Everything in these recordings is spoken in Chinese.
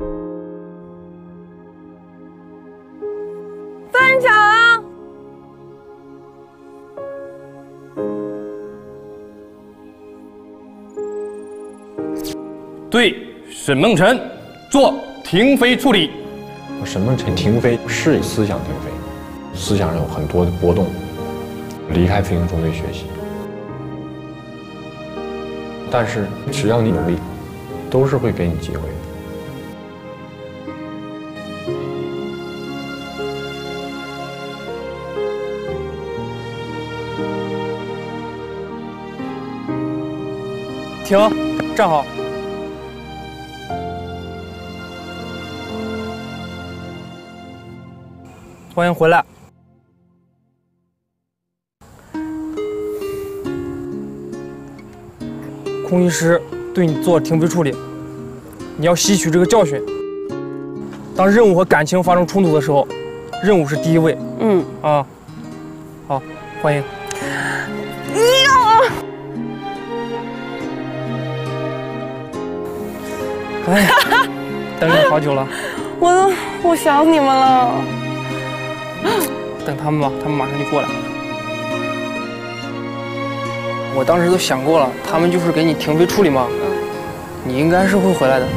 班长， 对沈梦辰做停飞处理。 沈梦辰停飞是思想停飞，思想上有很多的波动，离开飞行中队学习。但是只要你努力，都是会给你机会的。 停，站好。欢迎回来。空医师对你做停飞处理，你要吸取这个教训。当任务和感情发生冲突的时候，任务是第一位。啊，好，欢迎。哎呀，等你好久了。 我想你们了。 等他们吧，他们马上就过来。我当时都想过了，他们就是给你停飞处理嘛，你应该是会回来的。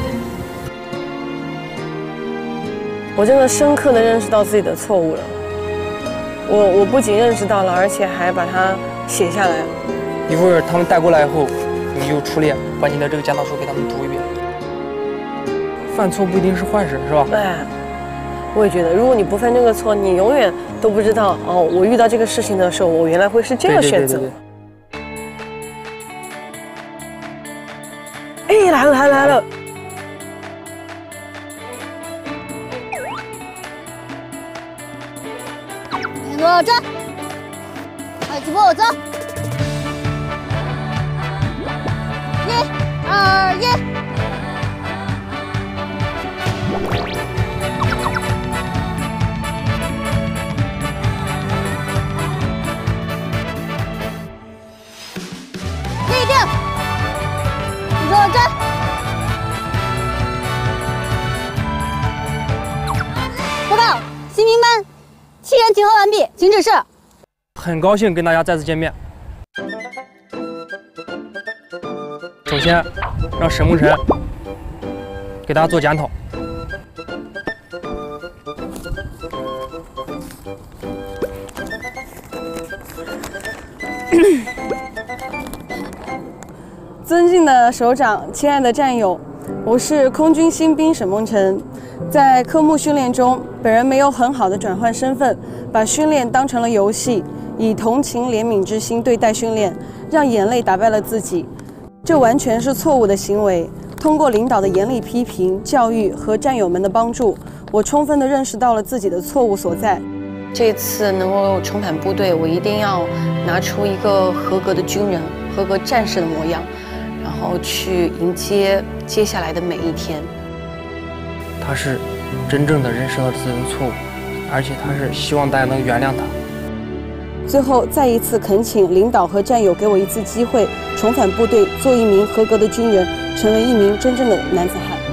我真的深刻地认识到自己的错误了。我不仅认识到了，而且还把它写下来。 一会儿他们带过来以后，你就出列，把你的这个检讨书给他们读一遍。犯错不一定是坏事，是吧？ 对，我也觉得，如果你不犯这个错，你永远都不知道哦，我遇到这个事情的时候，我原来会是这个选择。哎，来了！ 坐这，快起步走！1、2、1。立定，你坐这。报告，新兵班7人集合完毕，请指示。 很高兴跟大家再次见面。首先，让沈梦辰给大家做检讨。 尊敬的首长，亲爱的战友，我是空军新兵沈梦辰。在科目训练中，本人没有很好的转换身份，把训练当成了游戏，以同情怜悯之心对待训练，让眼泪打败了自己，这完全是错误的行为。通过领导的严厉批评、教育和战友们的帮助，我充分地认识到了自己的错误所在。这次能够重返部队，我一定要拿出一个合格的军人、合格战士的模样，然后去迎接接下来的每一天。 他是真正的认识到自己的错误，而且他是希望大家能原谅他。 最后，再一次恳请领导和战友给我一次机会，重返部队，做一名合格的军人，成为一名真正的男子汉。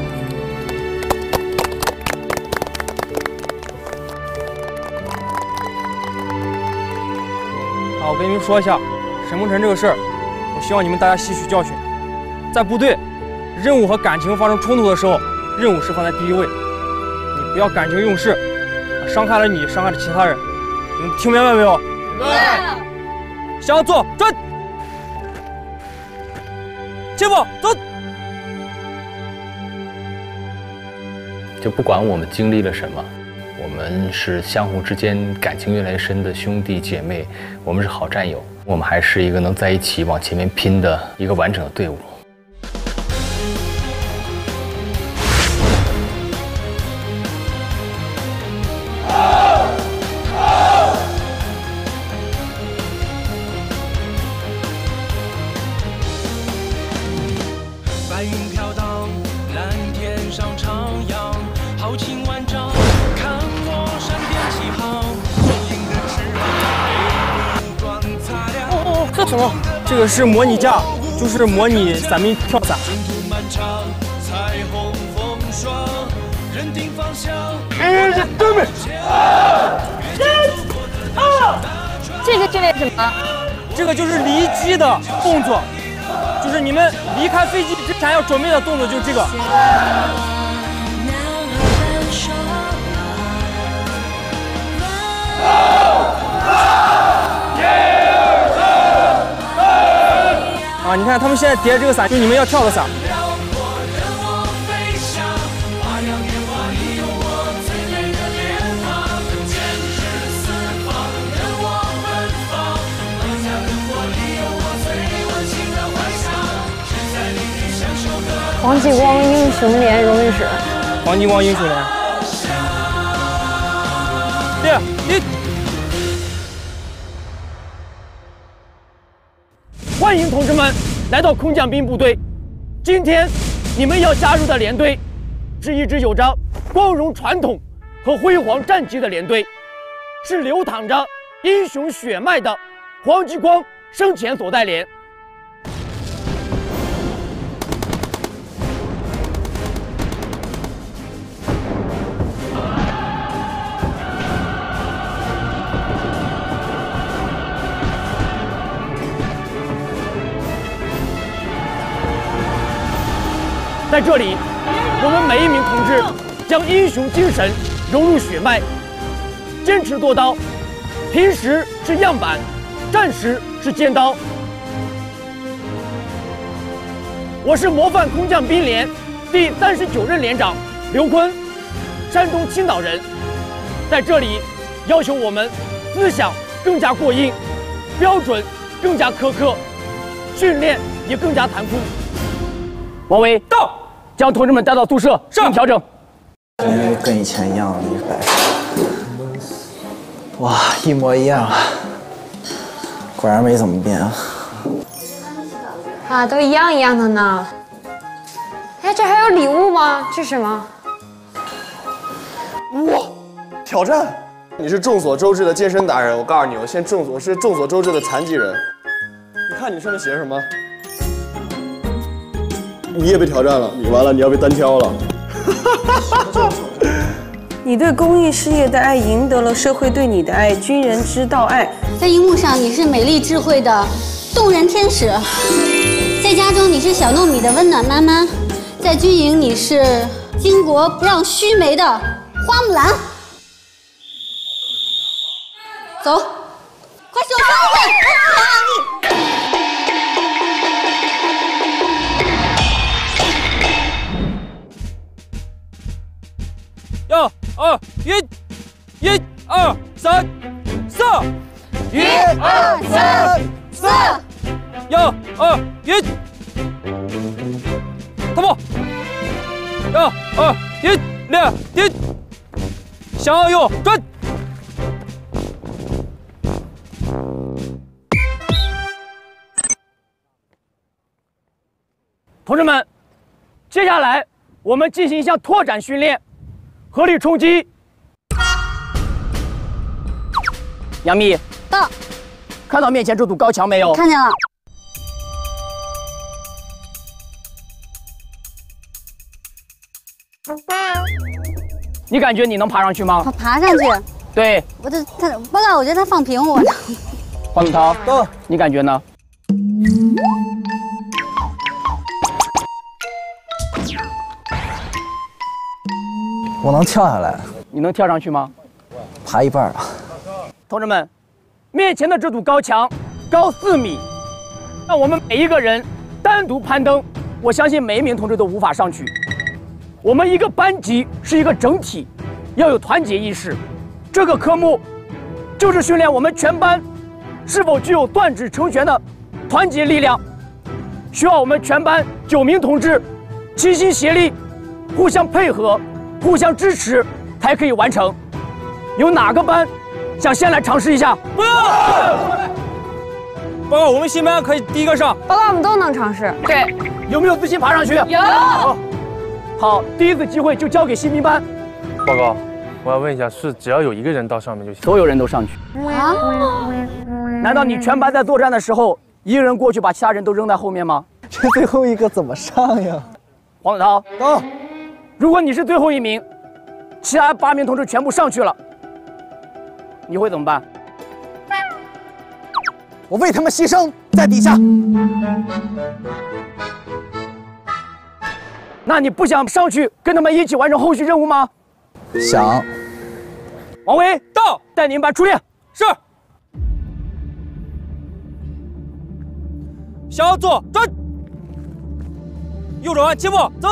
我跟你们说一下，沈梦辰这个事儿，我希望你们大家吸取教训。在部队，任务和感情发生冲突的时候，任务是放在第一位，你不要感情用事，伤害了你，伤害了其他人。你们听明白没有？ 对。 向左转，前方走。 就不管我们经历了什么，我们是相互之间感情越来越深的兄弟姐妹，我们是好战友，我们还是一个能在一起往前面拼的一个完整的队伍。 白云飘荡，蓝天上徜徉，豪情万丈，看我闪电起航，光阴的翅膀被目光擦亮。 这什么？这个是模拟架，就是模拟伞兵跳伞。 征途漫长，彩虹风霜， 认定方向。 对面。 这个训练什么？ 这个就是离机的动作，就是你们离开飞机之前要准备的动作，就是这个。啊，你看他们现在叠这个伞，就是你们要跳的伞。 黄继光英雄联荣誉史。 黄继光英雄联。 欢迎同志们来到空降兵部队。今天你们要加入的连队，是一支有着光荣传统和辉煌战绩的连队，是流淌着英雄血脉的黄继光生前所带连。在这里，我们每一名同志将英雄精神融入血脉，坚持做到平时是样板，战时是尖刀。我是模范空降兵连第39任连长刘坤，山东青岛人。在这里，要求我们思想更加过硬，标准更加苛刻，训练也更加残酷。王伟到。将同志们带到宿舍进行调整。 跟以前一样的100。哇，一模一样，果然没怎么变啊！ 啊，都一样一样的呢。哎，这还有礼物吗？这是什么？ 哇，挑战！你是众所周知的健身达人，我告诉你，我是众所周知的残疾人。你看你上面写什么？你也被挑战了，你完了，你要被单挑了。 你对公益事业的爱赢得了社会对你的爱，军人之道爱。 在荧幕上你是美丽智慧的动人天使，在家中你是小糯米的温暖妈妈，在军营你是巾帼不让须眉的花木兰。走，快手上位！ 1、2、1、1、2、3、4。1、2、3、4。1、2、1。踏步。1、2、1、2、1。向右转。 同志们，接下来我们进行一项拓展训练。合力冲击！杨幂， 到。 看到面前这堵高墙没有？ 看见了。 你感觉你能爬上去吗？ 爬上去。 对。 报告，我觉得他放平我。 黄子韬，到。你感觉呢？ 我能跳下来。 你能跳上去吗？ 爬一半吧。 同志们，面前的这堵高墙高4米，让我们每一个人单独攀登，我相信每一名同志都无法上去。我们一个班级是一个整体，要有团结意识。这个科目就是训练我们全班是否具有断指成拳的团结力量，需要我们全班9名同志齐心协力，互相配合。互相支持才可以完成。有哪个班想先来尝试一下？ 不要！报告，我们新班可以第一个上。 报告，我们都能尝试。 对，有没有自信爬上去？ 有。 好，第一次机会就交给新兵班。 报告，我要问一下，是只要有一个人到上面就行？ 所有人都上去。 啊？ 难道你全班在作战的时候，一个人过去把其他人都扔在后面吗？ 这最后一个怎么上呀？ 黄子韬，到。如果你是最后一名， 其他8名同志全部上去了，你会怎么办？ 我为他们牺牲，在底下。 那你不想上去跟他们一起完成后续任务吗？ 想。 王维到，带你们班出列。是。向左转，右转，切步走。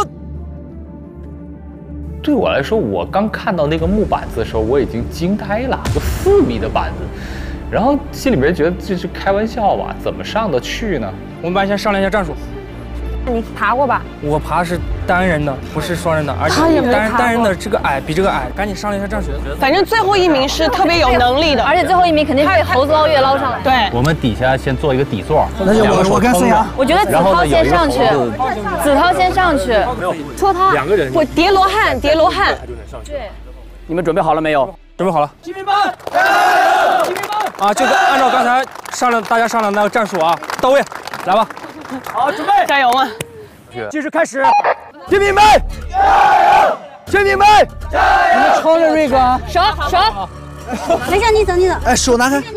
对我来说，我刚看到那个木板子的时候，我已经惊呆了，就4米的板子，然后心里面觉得这是开玩笑吧？怎么上得去呢？ 我们班先商量一下战术。 你爬过吧？ 我爬是单人的，不是双人的，而且单人的这个矮比这个矮，赶紧商量一下战术。 反正最后1名是特别有能力的， 而且最后1名肯定是被猴子捞月捞上来。 对， 我们底下先做一个底座， 那就我跟孙杨。 我觉得子韬先上去，子韬先上去，戳他。 2个人。 我叠罗汉，叠罗汉。 对。 你们准备好了没有？ 准备好了。 骑兵班，加油！骑兵班。 啊，就是按照刚才大家商量的那个战术啊，到位，来吧。 好，准备， 加油啊！ 计时开始，骑兵们，骑兵们， 你们抄着瑞哥啊！ 手。没事，你走。 哎，手拿开。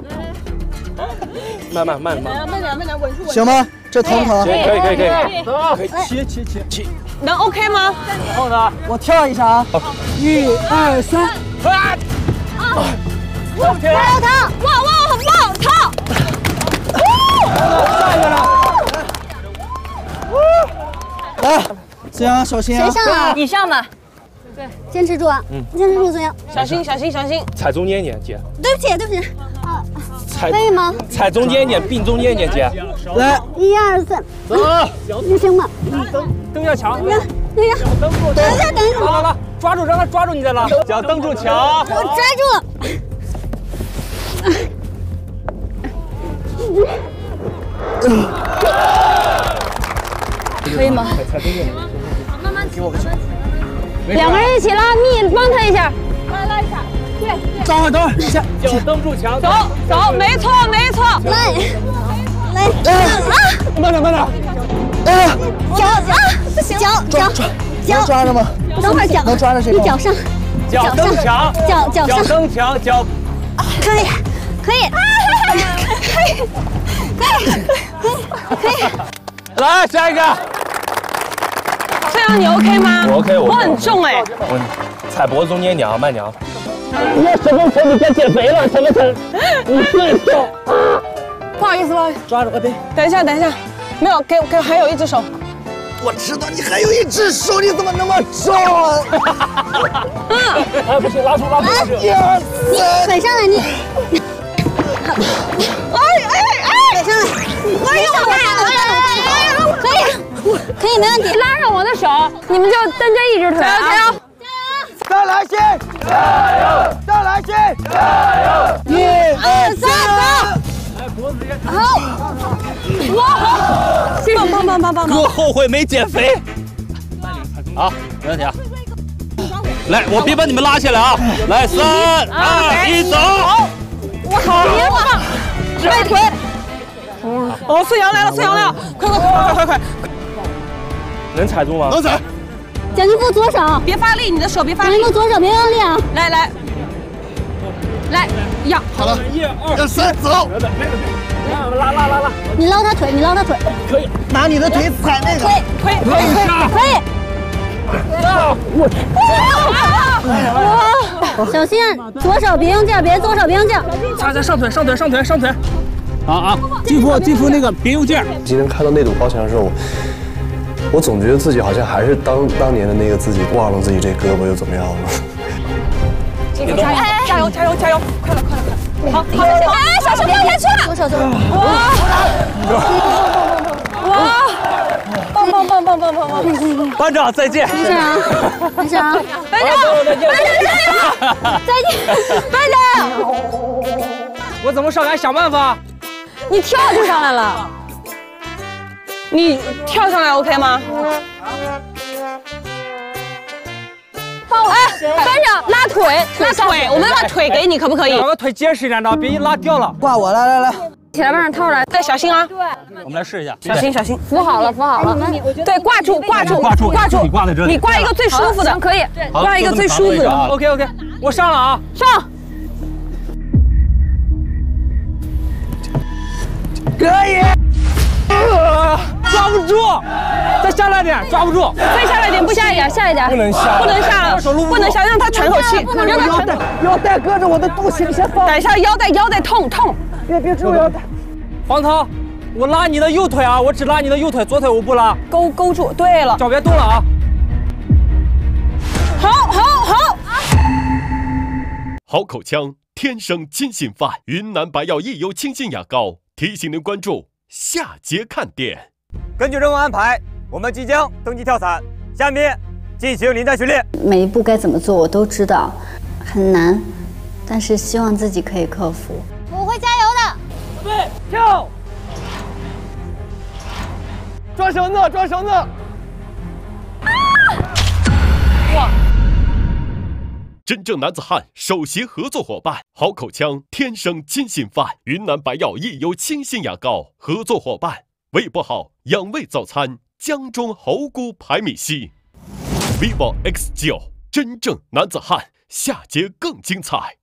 慢点， 稳住。 行吗？这疼不疼？ 可以。 可以，起。 能 OK 吗？ 然后呢？ 我跳一下啊！1、2、3。 加油他！哇，他！ 来，孙杨小心啊！ 谁上啊？ 你上吧。 对，坚持住啊！坚持住，孙杨。 小心！ 踩中间一点，姐。 对不起。啊，可以吗？ 踩中间一点，并中间一点，姐。 来 ，1、2、3，走。你行吗？ 蹬下墙。 等一下。 拉，抓住，让他抓住你再拉。脚蹬住墙。 我抓住了。可以吗？慢慢，给我个球。2个人一起拉，你帮他一下。拉一下。对。 等会儿， 脚蹬住墙。 走，没错。 来， 慢点。 脚抓着吗？ 等会儿脚能抓着谁？ 你脚上。 脚蹬墙。 脚上。 脚。 可以。 来，下一个。 孙杨，你 OK 吗？ 我 OK， 我很重哎。 我踩脖子中间一点啊，慢点啊。 沈梦辰，你该减肥了，沈梦辰，你最重。 不好意思， 抓着个背。 等一下，没有，给还有1只手。 我知道你还有1只手，你怎么那么重啊？ 哎，不行，拉住。 你腿上来，你。腿上来，可以，没问题。 拉上我的手，你们就蹬这1只腿。 加油！ 再来些！加油！1、2、3，走！ 好！ 哇！棒！ 哥后悔没减肥。好，没问题啊。来，我别把你们拉下来啊！来，3、2、1，走！ 我好别棒！迈腿！哦，孙杨来了！快！ 能踩住吗？ 能踩。 蒋劲夫左手， 别发力，你的手别发力。 蒋劲夫左手别用力啊！ 来，要好了，1、2、3，走！ 拉！ 你捞他腿， 可以， 拿你的腿踩那个。 可以。小心，左手别用劲，左手别用劲。 上腿。 啊！劲夫那个别用劲。 今天看到那堵高墙的时候，我总觉得自己好像还是当年的那个自己，忘了自己这胳膊又怎么样了。 加油！快了！好，小心掉下去了！ 左手。 哇！棒！ 班长再见。 没事啊。班长再见。 班长， 我怎么上来想办法？ 你跳就上来了。你跳上来 OK 吗？班长拉腿，我们把腿给你，可不可以？ 找个腿结实一点的，别一拉掉了。 挂我，来。 起来，把上套来，对，小心啊！ 我们来试一下， 小心小心， 扶好了，扶好了。 对，挂住，挂住，挂住， 你挂在这里， 你挂一个最舒服的， 可以， 挂一个最舒服的。 OK， 我上了啊， 上。 可以。抓不住，再下来点，抓不住， 再下来点，不下一点，下一点， 不能下， 不能下，不能下，让他喘口气，让他喘。 腰带搁着我的肚脐，你先放。 等一下，腰带痛。 别追我腰带。 黄涛，我拉你的右腿啊，我只拉你的右腿，左腿我不拉。 勾住，对了， 脚别动了啊。 好。 好口腔，天生金信范，云南白药益优清新牙膏，提醒您关注下节看点。 根据任务安排，我们即将登记跳伞，下面进行临战训练。 每一步该怎么做我都知道，很难，但是希望自己可以克服。 我会加油的。 准备跳，抓绳子。 哇！真正男子汉首席合作伙伴，好口腔，天生金信范，云南白药益优清新牙膏，合作伙伴。微博号养胃早餐，江中猴菇排米稀 ，vivo X9，真正男子汉，下节更精彩。